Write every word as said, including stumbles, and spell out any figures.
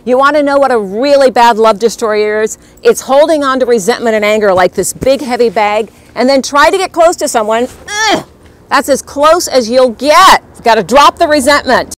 You want to know what a really bad love destroyer is? It's holding on to resentment and anger like this big heavy bag, and then try to get close to someone. Ugh, that's as close as you'll get. You've got to drop the resentment.